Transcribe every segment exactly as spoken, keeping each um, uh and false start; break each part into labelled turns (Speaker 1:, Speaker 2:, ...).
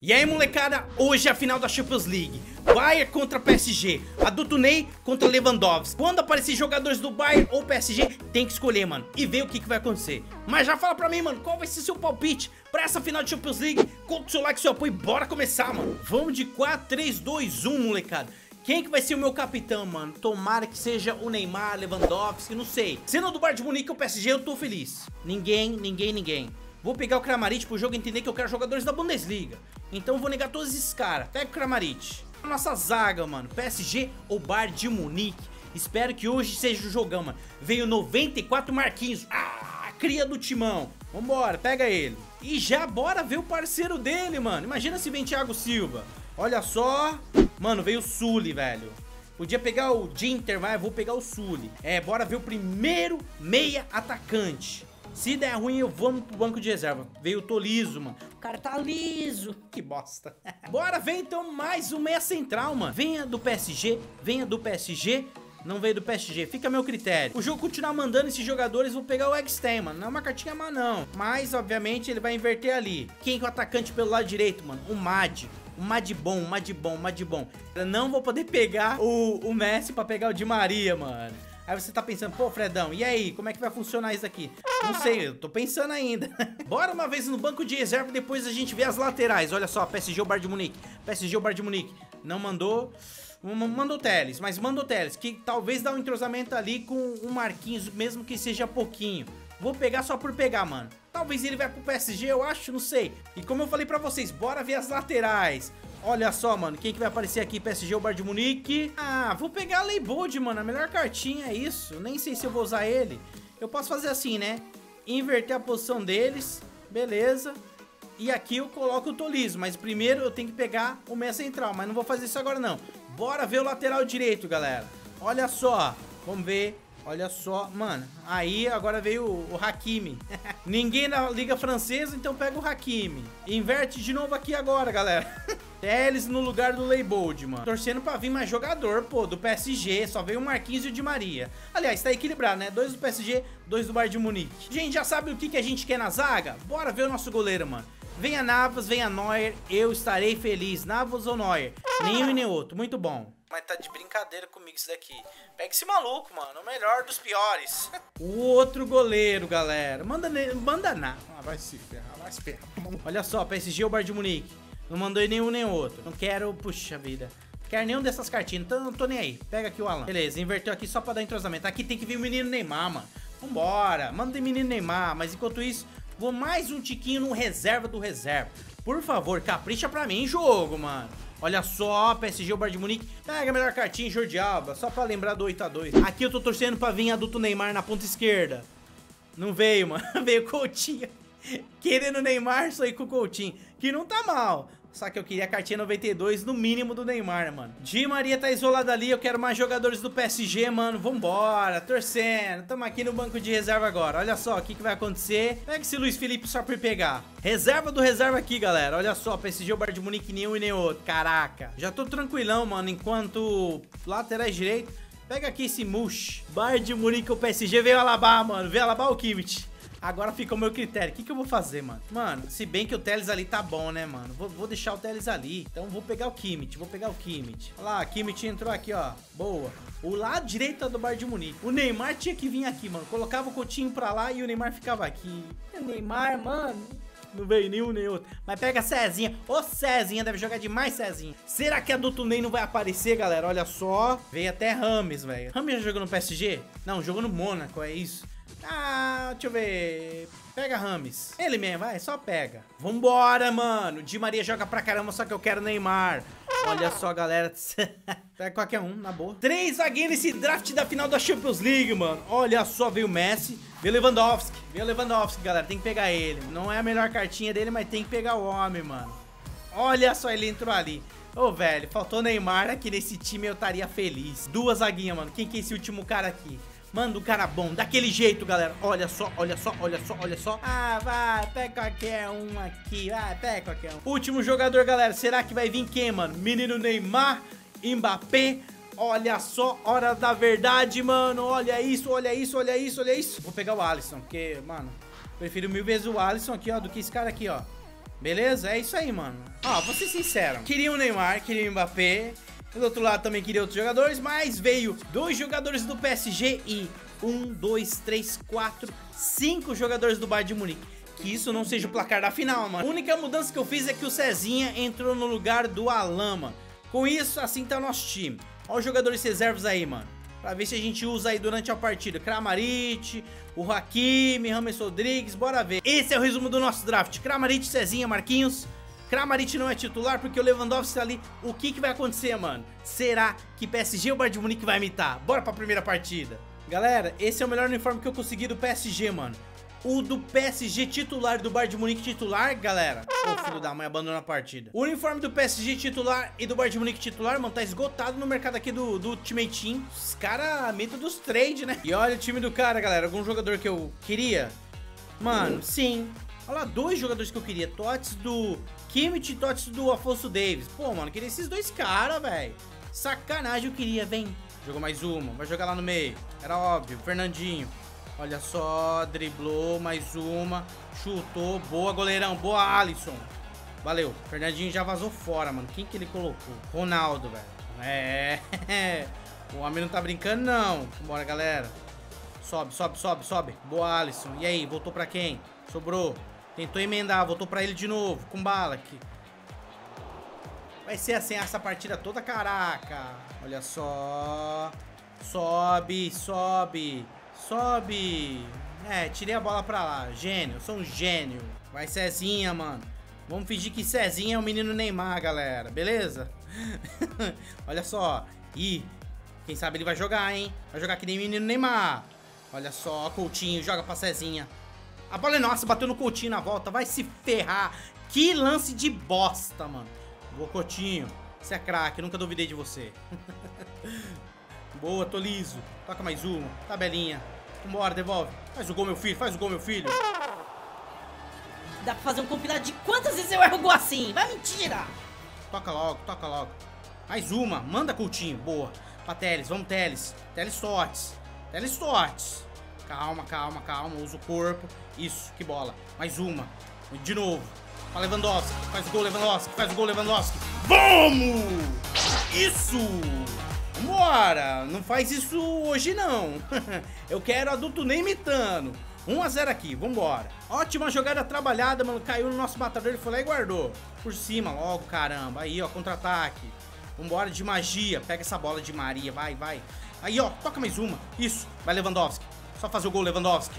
Speaker 1: E aí, molecada, hoje é a final da Champions League. Bayern contra P S G, Adulto Ney contra Lewandowski. Quando aparecer jogadores do Bayern ou P S G, tem que escolher, mano, e ver o que, que vai acontecer. Mas já fala pra mim, mano, qual vai ser seu palpite pra essa final de Champions League? Conta o seu like, seu apoio, bora começar, mano. Vamos de quatro, três, dois, um, molecada. Quem que vai ser o meu capitão, mano? Tomara que seja o Neymar, Lewandowski, não sei. Sendo do Bayern de Munique ou P S G, eu tô feliz. Ninguém, ninguém, ninguém. Vou pegar o Kramaric pro jogo entender que eu quero jogadores da Bundesliga. Então vou negar todos esses caras. Pega o Kramaric. A nossa zaga, mano. P S G ou Bayern de Munique. Espero que hoje seja o jogão, mano. Veio noventa e quatro Marquinhos. Ah, cria do timão. Vambora, pega ele. E já bora ver o parceiro dele, mano. Imagina se vem Thiago Silva. Olha só. Mano, veio o Sully, velho. Podia pegar o Ginter, mas vou pegar o Sully. É, bora ver o primeiro meia atacante. Se der ruim, eu vou pro banco de reserva. Veio o Tolisso, mano. O cara tá liso. Que bosta. Bora ver então mais um meia central, mano. Venha do P S G, venha do P S G. Não veio do P S G, fica a meu critério. O jogo continuar mandando esses jogadores, vou pegar o Eggstein, mano. Não é uma cartinha má, não. Mas, obviamente, ele vai inverter ali. Quem que é o atacante pelo lado direito, mano? O Mad. O Mad bom, o Mad bom, o Mad bom. Eu não vou poder pegar o, o Messi pra pegar o Di Maria, mano. Aí você tá pensando, pô, Fredão, e aí, como é que vai funcionar isso aqui? Não sei, eu tô pensando ainda. Bora uma vez no banco de reserva, depois a gente vê as laterais. Olha só, P S G ou Bayern de Munique. P S G ou Bayern de Munique. Não mandou... Mandou o Telles, mas mandou o Telles, que talvez dá um entrosamento ali com o Marquinhos, mesmo que seja pouquinho. Vou pegar só por pegar, mano. Talvez ele vai pro P S G, eu acho, não sei. E como eu falei pra vocês, bora ver as laterais. Olha só, mano, quem que vai aparecer aqui? P S G ou Bayern de Munique? Ah, vou pegar a Leibold, mano, a melhor cartinha é isso. Nem sei se eu vou usar ele. Eu posso fazer assim, né? Inverter a posição deles, beleza. E aqui eu coloco o Tolisso, mas primeiro eu tenho que pegar o meia central, mas não vou fazer isso agora não. Bora ver o lateral direito, galera. Olha só, vamos ver. Olha só, mano, aí agora veio o, o Hakimi. Ninguém na Liga Francesa, então pega o Hakimi. Inverte de novo aqui agora, galera. Telles no lugar do Leibold, mano. Torcendo pra vir mais jogador, pô, do P S G. Só veio o Marquinhos e o Di Maria. Aliás, tá equilibrado, né? Dois do P S G, dois do Bayern de Munique. Gente, já sabe o que, que a gente quer na zaga? Bora ver o nosso goleiro, mano. Venha Navas, venha Neuer, eu estarei feliz. Navas ou Neuer? Nenhum e nem outro, muito bom. Mas tá de brincadeira comigo isso daqui. Pega esse maluco, mano, o melhor dos piores. O outro goleiro, galera. Manda, manda nada. Ah, vai se ferrar, vai se ferrar. Olha só, P S G ou Bayern de Munique. Não mandou nenhum nem outro. Não quero, puxa vida. Não quero nenhum dessas cartinhas, então não tô nem aí. Pega aqui o Alan. Beleza, inverteu aqui só pra dar entrosamento. Aqui tem que vir o menino Neymar, mano. Vambora, manda o menino Neymar. Mas enquanto isso, vou mais um tiquinho no reserva do reserva. Por favor, capricha pra mim, jogo, mano. Olha só, P S G ou Bayern de Munique. Pega a melhor cartinha, Jordi Alba. Só pra lembrar do oito a dois. Aqui eu tô torcendo pra vir adulto Neymar na ponta esquerda. Não veio, mano. Veio Coutinho. Querendo Neymar, só ir com o Coutinho. Que não tá mal. Só que eu queria a cartinha noventa e dois no mínimo do Neymar, mano. Di Maria tá isolado ali, eu quero mais jogadores do P S G, mano. Vambora, torcendo. Tamo aqui no banco de reserva agora. Olha só o que, que vai acontecer. Pega esse Luiz Felipe só por pegar. Reserva do reserva aqui, galera. Olha só, P S G ou Bayern de Munique, nenhum e nem outro. Caraca. Já tô tranquilão, mano, enquanto laterais direito. Pega aqui esse Mush. Bayern de Munique ou P S G, veio Alaba, mano. Veio Alaba ou Kimmich. Agora fica o meu critério. O que, que eu vou fazer, mano? Mano, se bem que o Telles ali tá bom, né, mano? Vou, vou deixar o Telles ali. Então vou pegar o Kimmich. Vou pegar o Kimmich. Olha lá, Kimmich entrou aqui, ó. Boa. O lado direito é do Bayern de Munique. O Neymar tinha que vir aqui, mano. Colocava o Coutinho pra lá e o Neymar ficava aqui. O Neymar, mano... Não veio nenhum nem outro. Mas pega Cezinha. Ô, Cezinha, deve jogar demais, Cezinha. Será que a Adulto Ney não vai aparecer, galera? Olha só. Veio até Rames, velho. Rames já jogou no P S G? Não, jogou no Mônaco, é isso. Ah, deixa eu ver. Pega Rames. Ele mesmo, vai, só pega. Vambora, mano. Di Maria joga pra caramba, só que eu quero Neymar. Olha só, galera. Pega qualquer um, na boa. Três zagueiros nesse draft da final da Champions League, mano. Olha só, veio o Messi. Veio o Lewandowski. Veio o Lewandowski, galera. Tem que pegar ele. Não é a melhor cartinha dele, mas tem que pegar o homem, mano. Olha só, ele entrou ali. Ô, velho, faltou Neymar aqui nesse time, eu estaria feliz. Duas zaguinhas, mano. Quem que é esse último cara aqui? Manda um cara bom, daquele jeito, galera. Olha só, olha só, olha só, olha só. Ah, vai, pega qualquer um aqui. Vai, pega qualquer um. Último jogador, galera. Será que vai vir quem, mano? Menino Neymar, Mbappé. Olha só, hora da verdade, mano. Olha isso, olha isso, olha isso, olha isso. Vou pegar o Alisson, porque, mano, prefiro mil vezes o Alisson aqui, ó, do que esse cara aqui, ó. Beleza? É isso aí, mano. Ó, vou ser sincero. Queria o Neymar, queria o Mbappé. Do outro lado também queria outros jogadores, mas veio dois jogadores do P S G e um, dois, três, quatro, cinco jogadores do Bayern de Munique. Que isso não seja o placar da final, mano. A única mudança que eu fiz é que o Cezinha entrou no lugar do Alan, mano. Com isso, assim tá o nosso time. Olha os jogadores reservas aí, mano. Pra ver se a gente usa aí durante a partida. Kramaric, o Hakimi, James Rodrigues, bora ver. Esse é o resumo do nosso draft. Kramaric, Cezinha, Marquinhos. Kramaric não é titular porque o Lewandowski tá ali. O que que vai acontecer, mano? Será que P S G ou Bayern de Munique vai imitar? Bora pra primeira partida. Galera, esse é o melhor uniforme que eu consegui do P S G, mano. O do P S G titular, do Bayern de Munique titular, galera. Ô, filho da mãe, abandona a partida. O uniforme do P S G titular e do Bayern de Munique titular, mano, tá esgotado no mercado aqui do, do Ultimate Team. Os caras, mito dos trade, né? E olha o time do cara, galera. Algum jogador que eu queria? Mano, sim. Olha lá, dois jogadores que eu queria. Tots do Kimmich e Tots do Afonso Davies. Pô, mano, queria esses dois caras, velho. Sacanagem, eu queria, vem. Jogou mais uma, vai jogar lá no meio. Era óbvio, Fernandinho. Olha só, driblou, mais uma. Chutou, boa, goleirão, boa, Alisson. Valeu, Fernandinho já vazou fora, mano. Quem que ele colocou? Ronaldo, velho. É, o homem não tá brincando, não. Vambora, galera. Sobe, sobe, sobe, sobe. Boa, Alisson. E aí, voltou pra quem? Sobrou. Tentou emendar, voltou pra ele de novo. Com bala aqui. Vai ser assim essa partida toda, caraca. Olha só. Sobe, sobe. Sobe. É, tirei a bola pra lá. Gênio, sou um gênio. Vai, Cezinha, mano. Vamos fingir que Cezinha é o menino Neymar, galera. Beleza? Olha só. Ih, quem sabe ele vai jogar, hein? Vai jogar que nem menino Neymar. Olha só, Coutinho, joga pra Cezinha. A bola é nossa, bateu no Coutinho na volta. Vai se ferrar. Que lance de bosta, mano. Boa, Coutinho. Você é craque, nunca duvidei de você. Boa, tô liso. Toca mais uma. Tabelinha. Vambora, devolve. Faz o gol, meu filho. Faz o gol, meu filho.
Speaker 2: Dá pra fazer um compilado de quantas vezes eu erro gol assim. Vai, mentira.
Speaker 1: Toca logo, toca logo. Mais uma. Manda, Coutinho. Boa. Pra Teles. Vamos, Teles. Teles Tortes. Teles Tortes. Calma, calma, calma. Usa o corpo. Isso, que bola. Mais uma. De novo. Pra Lewandowski. Faz o gol, Lewandowski. Faz o gol, Lewandowski. Vamos! Isso! Vambora! Não faz isso hoje, não. Eu quero adulto nem imitando. um a zero aqui, vambora. Ótima jogada trabalhada, mano. Caiu no nosso matador, ele foi lá e guardou. Por cima logo, caramba. Aí, ó, contra-ataque. Vambora de magia. Pega essa bola de Maria, vai, vai. Aí, ó, toca mais uma. Isso, vai Lewandowski. Só fazer o gol, Lewandowski.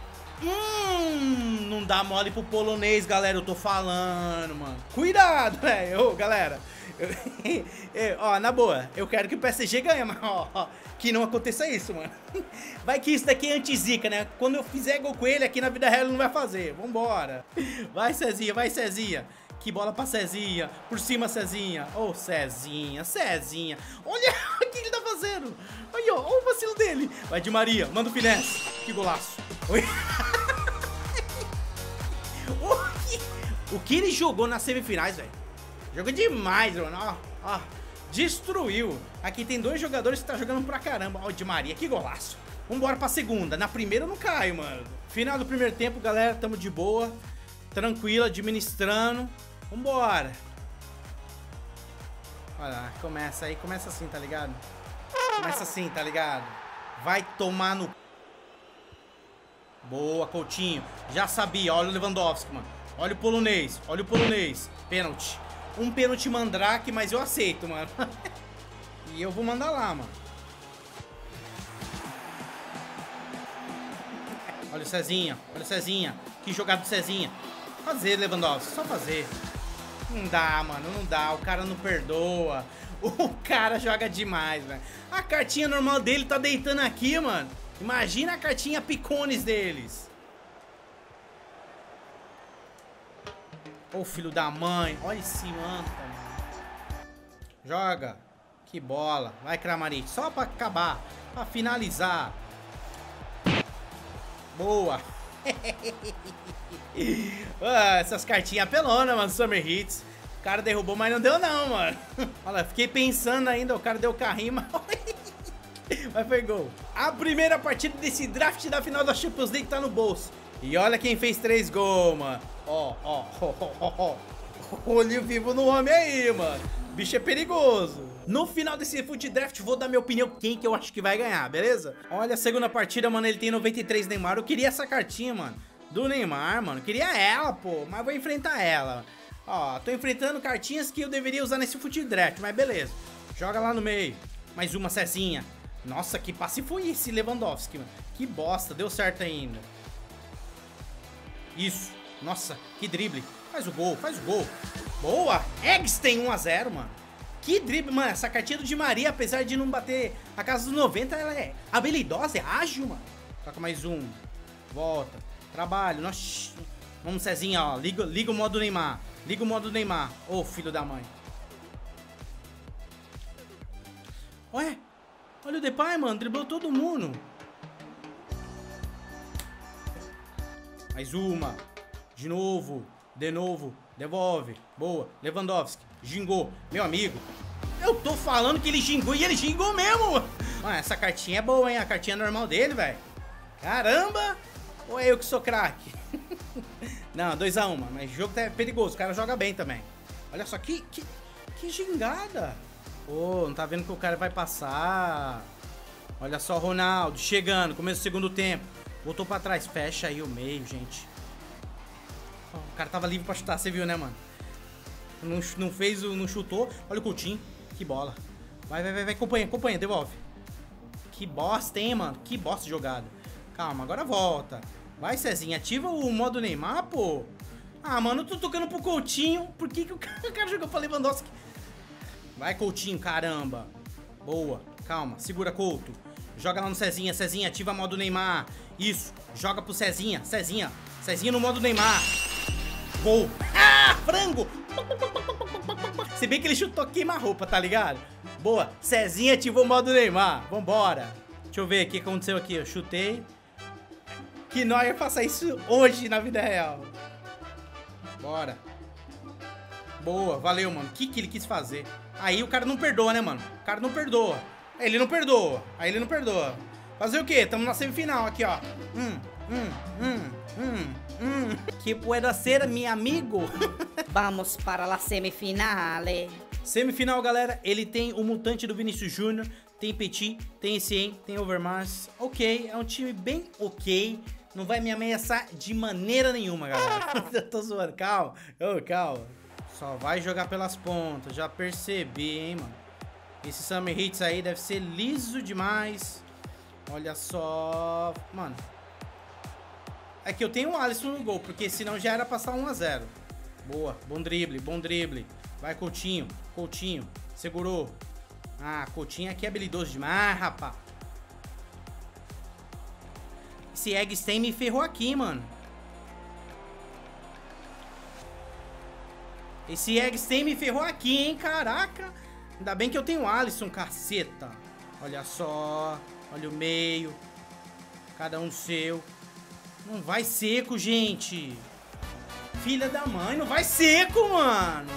Speaker 1: Hum, não dá mole pro polonês, galera. Eu tô falando, mano. Cuidado, velho. Ô, galera. Eu, eu, ó, na boa, eu quero que o P S G ganhe, mas ó, ó, que não aconteça isso, mano. Vai que isso daqui é anti-zica, né? Quando eu fizer gol com ele, aqui na vida real ele não vai fazer. Vambora. Vai, Cezinha, vai, Cezinha. Que bola pra Cezinha. Por cima, Cezinha. Ô, oh, Cezinha, Cezinha. Olha o que ele tá fazendo. Aí, ó, ó o vacilo dele. Vai de Maria, manda o finesse. Que golaço. Oi. O que ele jogou nas semifinais, velho. Jogou demais, mano. Ó, ó. Destruiu. Aqui tem dois jogadores que tá jogando pra caramba. Ó, de Maria, que golaço. Vambora pra segunda. Na primeira eu não caio, mano. Final do primeiro tempo, galera. Tamo de boa. Tranquilo, administrando. Vambora. Olha lá, começa aí. Começa assim, tá ligado? Começa assim, tá ligado? Vai tomar no... Boa, Coutinho. Já sabia. Olha o Lewandowski, mano. Olha o polonês. Olha o polonês. Pênalti. Um pênalti mandrake, mas eu aceito, mano. E eu vou mandar lá, mano. Olha o Cezinha. Olha o Cezinha. Que jogada do Cezinha. Fazer, Lewandowski. Só fazer. Não dá, mano. Não dá. O cara não perdoa. O cara joga demais, velho. A cartinha normal dele tá deitando aqui, mano. Imagina a cartinha picones deles. Ô, filho da mãe. Olha esse manta, mano. Joga. Que bola. Vai, Kramaric. Só pra acabar. Pra finalizar. Boa. Ah, essas cartinhas apelonas, mano. Summer Hits. O cara derrubou, mas não deu não, mano. Olha, fiquei pensando ainda. O cara deu carrinho, mas... mas foi gol. A primeira partida desse draft da final da Champions League tá no bolso. E olha quem fez três gols, mano. ó, ó, ó, ó, ó. Olho vivo no homem aí, mano. Bicho é perigoso. No final desse Foot Draft, vou dar minha opinião quem que eu acho que vai ganhar, beleza? Olha a segunda partida, mano, ele tem noventa e três Neymar. Eu queria essa cartinha, mano, do Neymar, mano. Queria ela, pô, mas vou enfrentar ela. Ó, tô enfrentando cartinhas que eu deveria usar nesse Foot Draft, mas beleza. Joga lá no meio. Mais uma Cezinha. Nossa, que passe foi esse Lewandowski, mano. Que bosta, deu certo ainda. Isso. Nossa, que drible. Faz o gol, faz o gol. Boa. Eggs tem um a zero, mano. Que drible, mano. Essa cartinha do Di Maria, apesar de não bater a casa dos noventa, ela é habilidosa, é ágil, mano. Toca mais um. Volta. Trabalho. Nossa. Vamos, Cezinha, ó. Liga, liga o modo Neymar. Liga o modo Neymar. Ô, filho da mãe. Ué. Olha o Depay, mano. Driblou todo mundo. Mais uma. De novo. De novo. Devolve. Boa. Lewandowski. Gingou. Meu amigo. Eu tô falando que ele gingou e ele gingou mesmo. Mano, essa cartinha é boa, hein? A cartinha normal dele, velho. Caramba. Ou é eu que sou craque? Não, dois a um, mas o jogo tá perigoso. O cara joga bem também. Olha só, que, que, que gingada. Ô, oh, não tá vendo que o cara vai passar. Olha só, Ronaldo chegando. Começo do segundo tempo. Voltou pra trás. Fecha aí o meio, gente. Oh, o cara tava livre pra chutar, você viu, né, mano? Não, não fez, não chutou. Olha o Coutinho. Que bola. Vai, vai, vai, vai. Acompanha, acompanha, devolve. Que bosta, hein, mano? Que bosta de jogada. Calma, agora volta. Vai, Cezinha, ativa o modo Neymar, pô. Ah, mano, eu tô tocando pro Coutinho. Por que, que o, cara, o cara jogou pra Lewandowski? Vai, Coutinho, caramba. Boa, calma, segura, Couto. Joga lá no Cezinha, Cezinha, ativa modo Neymar. Isso, joga pro Cezinha, Cezinha. Cezinha no modo Neymar. Gol. Ah, frango. Se bem que ele chutou queima-roupa, tá ligado? Boa, Cezinha ativou o modo Neymar. Vambora. Deixa eu ver o que aconteceu aqui. Eu chutei. Que Neuer faça isso hoje na vida real. Bora. Boa, valeu, mano. O que, que ele quis fazer? Aí o cara não perdoa, né, mano? O cara não perdoa. Ele não perdoa. Aí ele não perdoa. Fazer o quê? Tamo na semifinal aqui, ó. Hum, hum, hum, hum, hum. Que pueda ser, meu amigo.
Speaker 2: Vamos para a semifinale.
Speaker 1: Semifinal, galera. Ele tem o mutante do Vinícius Júnior. Tem Petit, tem Essien, tem Overmars. Ok, é um time bem ok. Não vai me ameaçar de maneira nenhuma, galera. Eu tô zoando, calma. Oh, calma. Só vai jogar pelas pontas, já percebi, hein, mano. Esse Summer Hits aí deve ser liso demais. Olha só. Mano. É que eu tenho o Alisson no gol, porque senão já era passar um a zero. Boa, bom drible, bom drible. Vai, Coutinho, Coutinho. Segurou. Ah, Coutinho aqui é habilidoso demais, rapá. Esse Eggstein me ferrou aqui, mano. Esse Eggstein me ferrou aqui, hein, caraca. Ainda bem que eu tenho Alisson, caceta. Olha só. Olha o meio. Cada um seu. Não vai seco, gente. Filha da mãe, não vai seco, mano.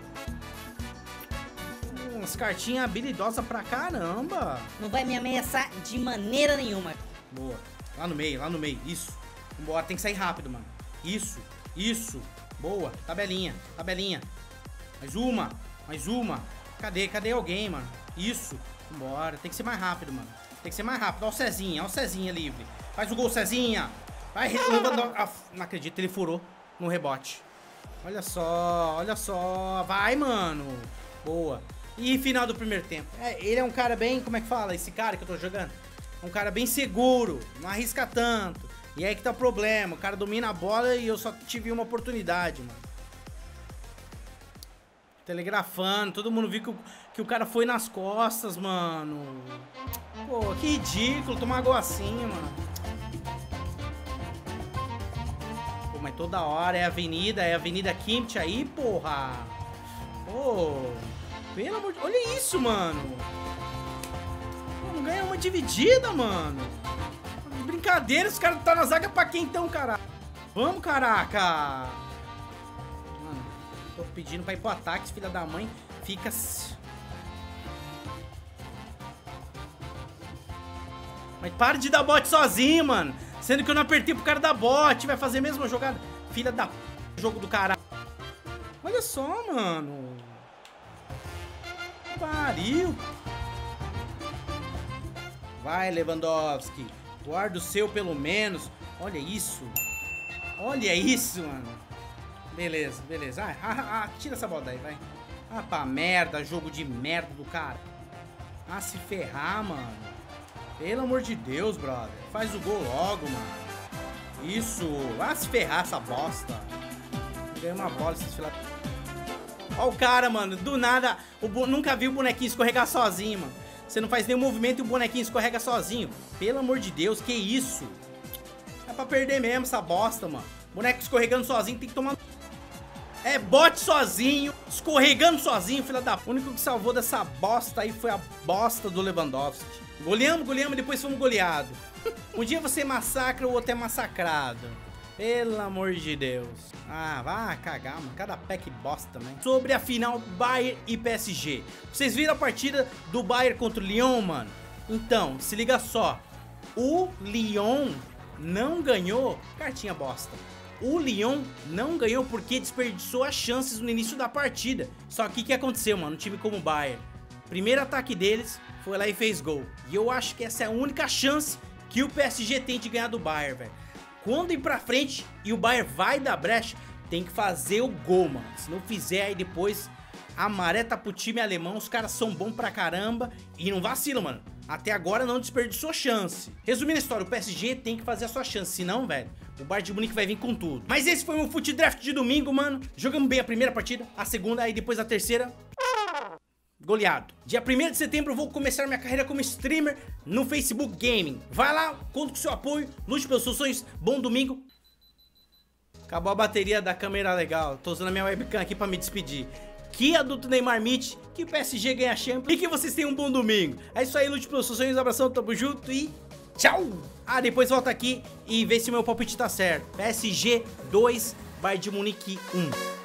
Speaker 1: Umas cartinhas habilidosas pra caramba.
Speaker 2: Não vai me ameaçar de maneira nenhuma.
Speaker 1: Boa. Lá no meio, lá no meio. Isso. Vambora, tem que sair rápido, mano. Isso, isso. Boa. Tabelinha, tabelinha. Mais uma, mais uma. Cadê, cadê alguém, mano? Isso. Vambora. Tem que ser mais rápido, mano. Tem que ser mais rápido. Olha o Cezinha, olha o Cezinha livre. Faz o gol, Cezinha. Vai, ah, não acredito, ele furou no rebote. Olha só, olha só. Vai, mano. Boa. E final do primeiro tempo. É, ele é um cara bem, como é que fala? Esse cara que eu tô jogando. Um cara bem seguro, não arrisca tanto. E aí que tá o problema. O cara domina a bola e eu só tive uma oportunidade, mano. Telegrafando, todo mundo viu que o, que o cara foi nas costas, mano. Pô, que ridículo tomar gol assim, mano. Pô, mas toda hora é avenida, é avenida Kimmich aí, porra. Pô, pelo amor de... Olha isso, mano. Pô, não ganha uma dividida, mano. Brincadeira, os caras tá na zaga pra quem então, caralho? Vamos, caraca. Mano, tô pedindo pra ir pro ataque, filha da mãe. Fica... Mas para de dar bote sozinho, mano. Sendo que eu não apertei pro cara dar bote. Vai fazer a mesma jogada. Filha da... jogo do caralho. Olha só, mano. Pariu. Vai, Lewandowski. Guarda o seu pelo menos. Olha isso. Olha isso, mano. Beleza, beleza. Ah, ah, ah, tira essa bola daí, vai. Ah, pra merda. Jogo de merda do cara. Ah, se ferrar, mano. Pelo amor de Deus, brother. Faz o gol logo, mano. Isso. Ah, se ferrar essa bosta. Ganhei uma bola, esses filha... Ó o cara, mano. Do nada. O bo... Nunca vi o bonequinho escorregar sozinho, mano. Você não faz nenhum movimento e o bonequinho escorrega sozinho. Pelo amor de Deus, que isso? É pra perder mesmo essa bosta, mano. Boneco escorregando sozinho, tem que tomar... É bote sozinho, escorregando sozinho, filha da... O único que salvou dessa bosta aí foi a bosta do Lewandowski. Goleamos, goleamos, depois fomos goleados. Um dia você massacra, o outro é massacrado. Pelo amor de Deus. Ah, vá cagar, mano. Cada pé que bosta também. Sobre a final Bayern e P S G. Vocês viram a partida do Bayern contra o Lyon, mano? Então, se liga só. O Lyon não ganhou. Cartinha bosta. O Lyon não ganhou porque desperdiçou as chances no início da partida. Só que o que aconteceu, mano? Um time como o Bayern. Primeiro ataque deles foi lá e fez gol. E eu acho que essa é a única chance que o P S G tem de ganhar do Bayern, velho. Quando ir pra frente e o Bayern vai dar brecha, tem que fazer o gol, mano. Se não fizer, aí depois a maré tá pro time alemão. Os caras são bons pra caramba e não vacilam, mano. Até agora não desperdiçou chance. Resumindo a história, o P S G tem que fazer a sua chance. Senão, velho, o Bayern de Munique vai vir com tudo. Mas esse foi um Fute Draft de domingo, mano. Jogamos bem a primeira partida, a segunda, aí depois a terceira... goleado. Dia primeiro de setembro eu vou começar minha carreira como streamer no Facebook Gaming. Vai lá, conto com o seu apoio, lute pelos seus sonhos. Bom domingo. Acabou a bateria da câmera legal. Tô usando a minha webcam aqui pra me despedir. Que adulto Neymar Mitch, que o P S G ganha a Champions e que vocês tenham um bom domingo. É isso aí, lute pelos seus sonhos. Abração, tamo junto e tchau. Ah, depois volta aqui e vê se o meu palpite tá certo. P S G dois, Bayern de Munique um.